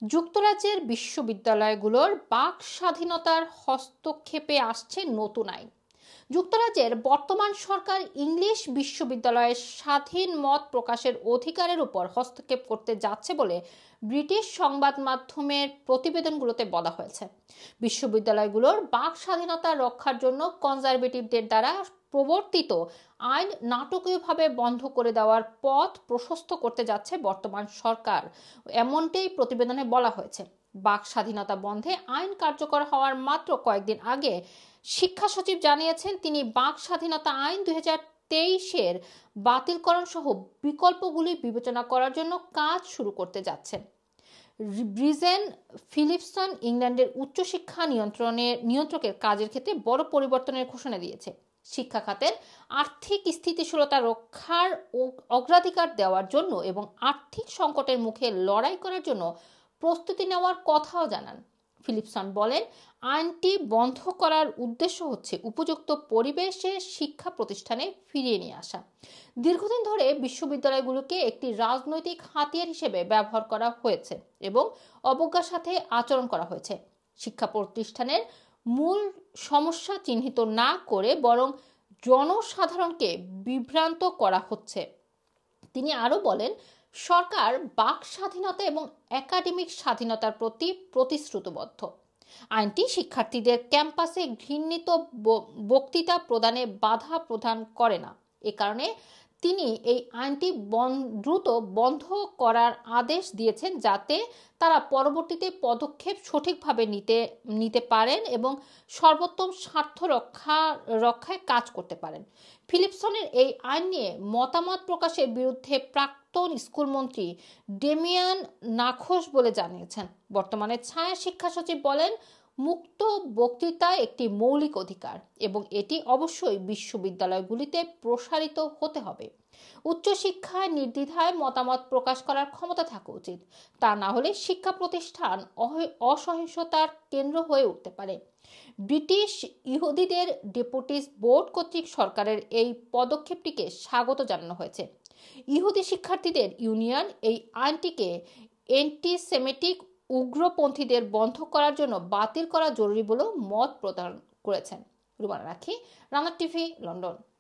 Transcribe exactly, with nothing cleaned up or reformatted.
যুক্তরাজ্যের বিশ্ববিদ্যালয়গুলোর বাক স্বাধীনতার হস্তক্ষেপে আসছে নতুন আইন। যুক্তরাজ্যের বর্তমান সরকার ইংলিশ বিশ্ববিদ্যালয়ের স্বাধীন মত প্রকাশের অধিকারের উপর হস্তক্ষেপ করতে যাচ্ছে বলে ব্রিটিশ সংবাদ মাধ্যমের প্রতিবেদনগুলোতে বলা হয়েছে। বিশ্ববিদ্যালয়গুলোর বাক স্বাধীনতা রক্ষার জন্য কনজারভেটিভদের দ্বারা প্রবর্তিত আইন নাটকীয়ভাবে বন্ধ করে দেওয়ার পথ প্রশস্ত করতে যাচ্ছে বর্তমান সরকার, এমনটাই প্রতিবেদনে বলা হয়েছে। বাক স্বাধীনতা বন্ধে আইন কার্যকর হওয়ার মাত্র কয়েকদিন আগে শিক্ষা সচিব জানিয়েছেন তিনি বাক স্বাধীনতা আইন দুই হাজার তেইশের বাতিলকরণ সহ বিকল্পগুলি বিবেচনা করার জন্য কাজ শুরু করতে যাচ্ছেন। ব্রিজেন ফিলিপসন ইংল্যান্ডের উচ্চশিক্ষা নিয়ন্ত্রণের নিয়ন্ত্রকের কাজের ক্ষেত্রে বড় পরিবর্তনের ঘোষণা দিয়েছে। শিক্ষা খাতের আর্থিক স্থিতিশীলতা রক্ষার অগ্রাধিকার দেওয়ার জন্য এবং আর্থিক সংকটের মুখে লড়াই করার জন্য প্রস্তুতি নেওয়ার কথাও জানান। ফিলিপসন বলেন, আইনটি বন্ধ করার উদ্দেশ্য হচ্ছে উপযুক্ত পরিবেশে শিক্ষা প্রতিষ্ঠানে ফিরিয়ে নিয়ে আসা। দীর্ঘদিন ধরে বিশ্ববিদ্যালয়গুলোকে একটি রাজনৈতিক হাতিয়ার হিসেবে ব্যবহার করা হয়েছে এবং অবজ্ঞার সাথে আচরণ করা হয়েছে। শিক্ষা প্রতিষ্ঠানের মূল সমস্যা চিহ্নিত না করে বরং জনসাধারণকে বিভ্রান্ত করা হচ্ছে। তিনি আরো বলেন, সরকার বাক স্বাধীনতা এবং একাডেমিক স্বাধীনতার প্রতি প্রতিশ্রুতিবদ্ধ। আইনটি শিক্ষার্থীদের ক্যাম্পাসে ঘৃণিত বক্তৃতা প্রদানে বাধা প্রদান করে না। এ কারণে তিনি এই আইনটি দ্রুত বন্ধ করার আদেশ দিয়েছেন, যাতে তারা পরবর্তীতে পদক্ষেপ সঠিকভাবে নিতে নিতে পারেন এবং সর্বোত্তম স্বার্থ রক্ষা রক্ষায় কাজ করতে পারেন। ফিলিপসনের এই আইন নিয়ে মতামত প্রকাশের বিরুদ্ধে প্রাক্তন স্কুলমন্ত্রী ডেমিয়ান নাখোস বলে জানিয়েছেন। বর্তমানে ছায়া শিক্ষা সচিব বলেন, মুক্ত বক্তৃতা একটি মৌলিক অধিকার এবং এটি অবশ্যই বিশ্ববিদ্যালয়গুলিতে প্রসারিত হতে হবে। উচ্চশিক্ষায় নির্দ্বিধায় মতামত প্রকাশ করার ক্ষমতা থাকা উচিত, তা না হলে শিক্ষা প্রতিষ্ঠান অসহিংসতার কেন্দ্র হয়ে উঠতে পারে। ব্রিটিশ ইহুদিদের ডেপুটিস বোর্ড কর্তৃক সরকারের এই পদক্ষেপটিকে স্বাগত জানানো হয়েছে। ইহুদি শিক্ষার্থীদের ইউনিয়ন এই আইনটিকে অ্যান্টিসেমিটিক উগ্রপন্থীদের বন্ধ করার জন্য বাতিল করা জরুরি বলেও মত প্রদান করেছেন। রুমানা রাখি, রানা টিভি, লন্ডন।